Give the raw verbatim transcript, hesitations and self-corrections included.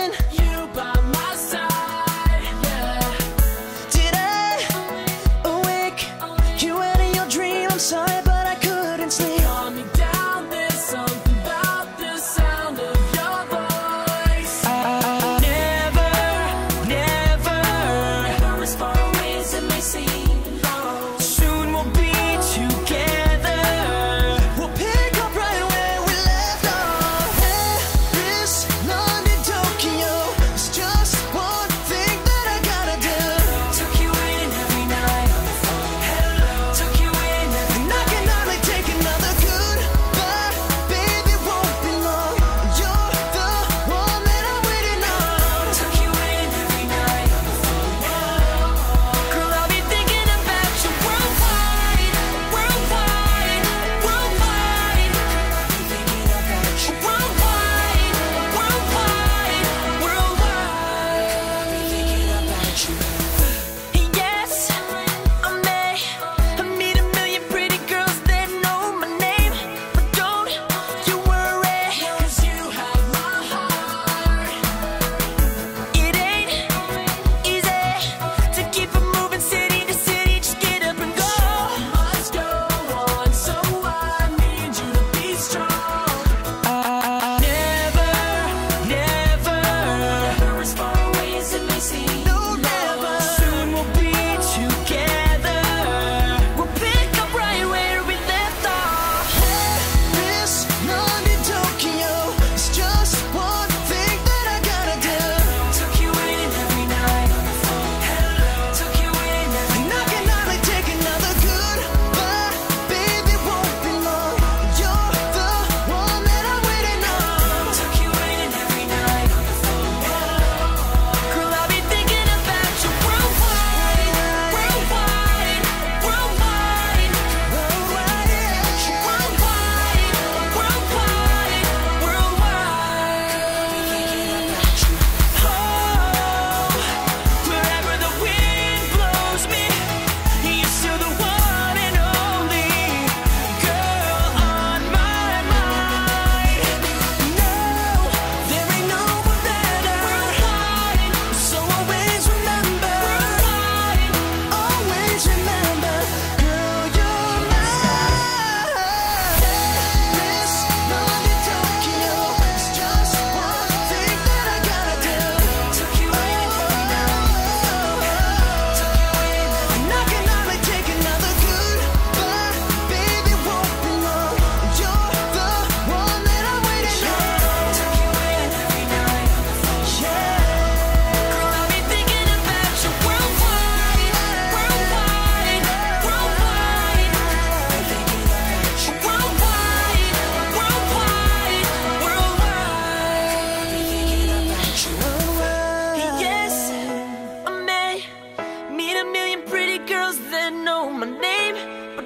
having you by my side, yeah. Did I awake you out of your dream? I'm sorry, but I couldn't sleep. Calm me down, there's something about the sound of your voice. I, I never, never, never as far away as it may seem. No. Soon we'll be together. We'll pick up right where we left off. Paris, London, Tokyo. It's just one thing that I gotta do. Took you in every night on the phone. Hello. Took you in every night. And I can hardly take another goodbye. Baby, won't be long. You're the one that I'm waiting on. Took you in every night on the phone. Girl, I'll be thinking about you worldwide, worldwide, worldwide. I'll be thinking about you worldwide, worldwide, worldwide. I'll be thinking about you. Yes, I may meet a million pretty girls that know my name, but don't you worry, 'cause you have my heart. It ain't easy to keep it moving city to city. Just get up and go. Must go on, so I need you to be strong. I never, never, never as far away as it may seem. No, never. Soon we'll be together. We'll pick up right where we left off. Paris, London, Tokyo. It's just one thing that I gotta do. Took you in every night on the phone. Hello. Took you in every night. And I can hardly take another goodbye. Baby, won't be long. You're the one that I'm waiting on. Took you in every night on the phone. Girl, I'll be thinking about you worldwide, worldwide, worldwide, worldwide, worldwide, worldwide, worldwide. Oh, wherever the wind blows me, you're still the one and only girl on my mind. No, there ain't no one better. So always remember, always remember, girl, you're mine. Paris, London, Tokyo. It's just one thing that I gotta do. Took you in every night. Took you in every night. And I can hardly take another goodbye. Baby, won't be long. You're the one that I'm waiting on. Took you in every night on the phone. Yeah. Girl, I'll be thinking about you worldwide, worldwide, worldwide. I'm thinking about you worldwide, worldwide, worldwide. I'm thinking about you worldwide. Yes, I may meet a million pretty girls that know my name,